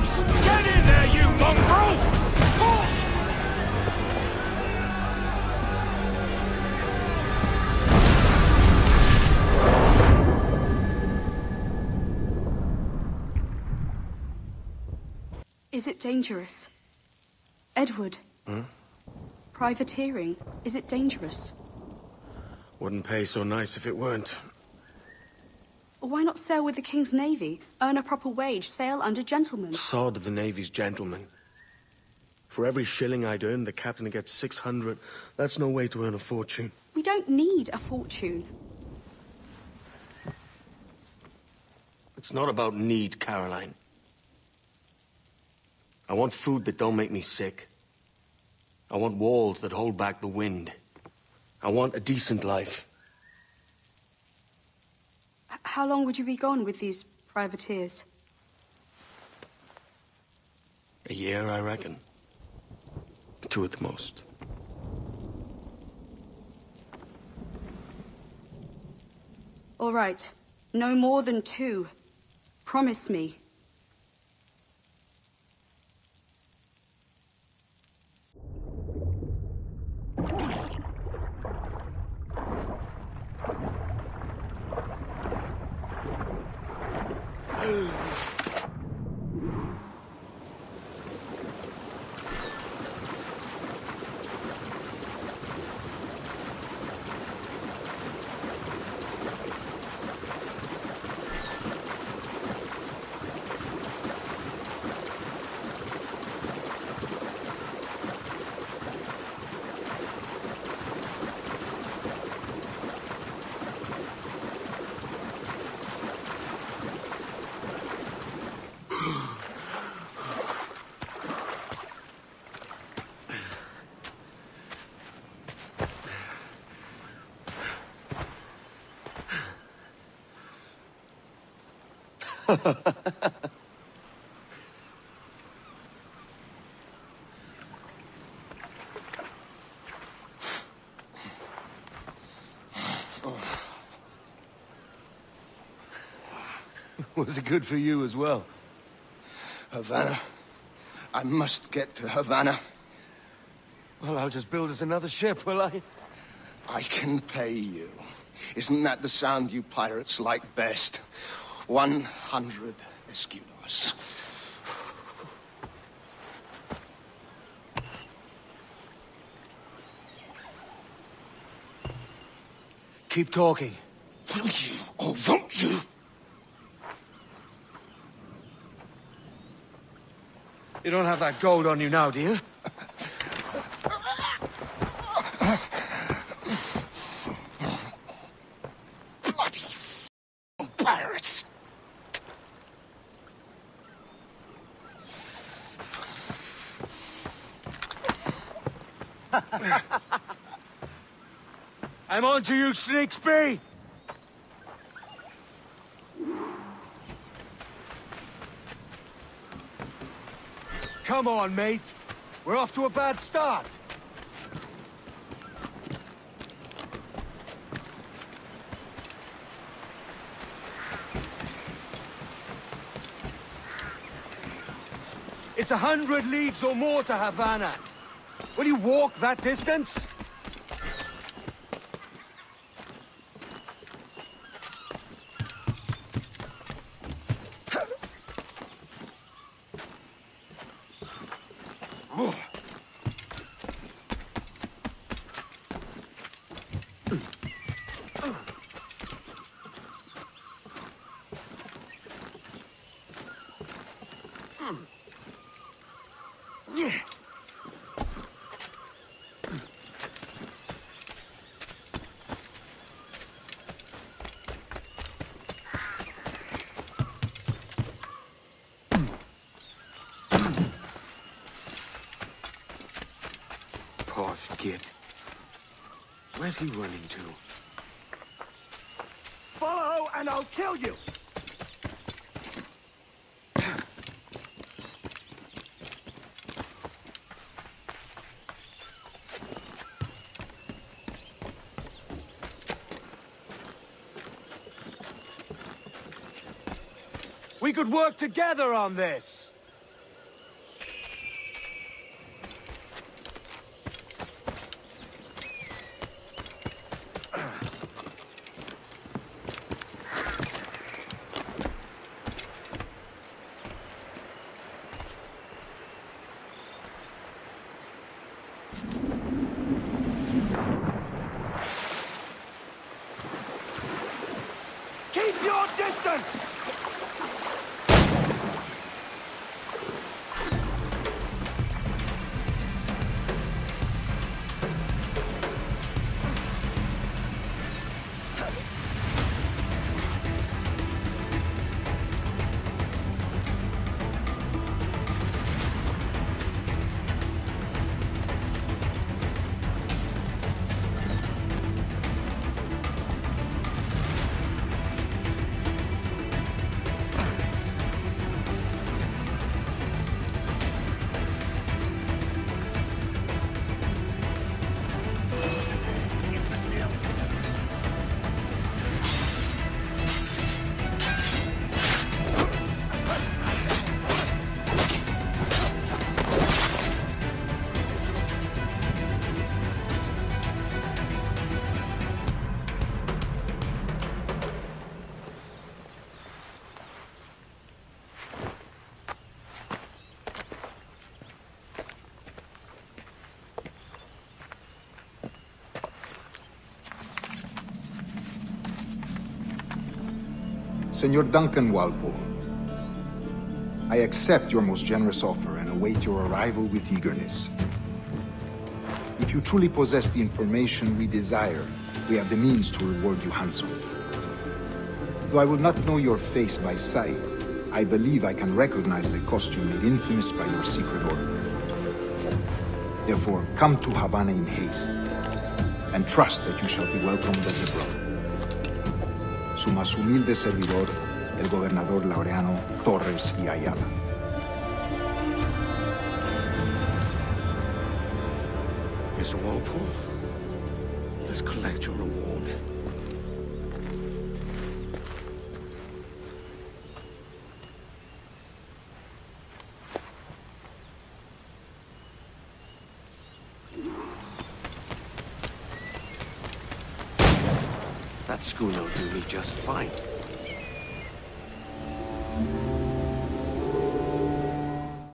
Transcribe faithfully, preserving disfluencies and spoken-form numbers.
loose! Get in there, you mongrel! Is it dangerous? Edward? Hmm? Privateering, is it dangerous? Wouldn't pay so nice if it weren't. Why not sail with the King's Navy? Earn a proper wage, sail under gentlemen. Sod the Navy's gentlemen. For every shilling I'd earn, the captain gets six hundred. That's no way to earn a fortune. We don't need a fortune. It's not about need, Caroline. I want food that don't make me sick. I want walls that hold back the wind. I want a decent life. H- how long would you be gone with these privateers? A year, I reckon. Two at the most. All right. No more than two. Promise me. Was it good for you as well? Havana. I must get to Havana. Well, I'll just build us another ship, will I? I can pay you. Isn't that the sound you pirates like best? One hundred escudos. Keep talking. Will you or won't you? You don't have that gold on you now, do you? Bloody pirates! I'm on to you, Snakesby! Come on, mate. We're off to a bad start. It's a hundred leagues or more to Havana. Will you walk that distance? Posh git. Where's he running to? Follow and I'll kill you! We could work together on this. Keep your distance! Senor Duncan Walpole, I accept your most generous offer and await your arrival with eagerness. If you truly possess the information we desire, we have the means to reward you handsomely. Though I will not know your face by sight, I believe I can recognize the costume made infamous by your secret order. Therefore, come to Havana in haste, and trust that you shall be welcomed as a brother. Su más humilde servidor, el gobernador Laureano Torres y Ayala. Mister Walpole, let's collect your reward. That schooner will do me just fine.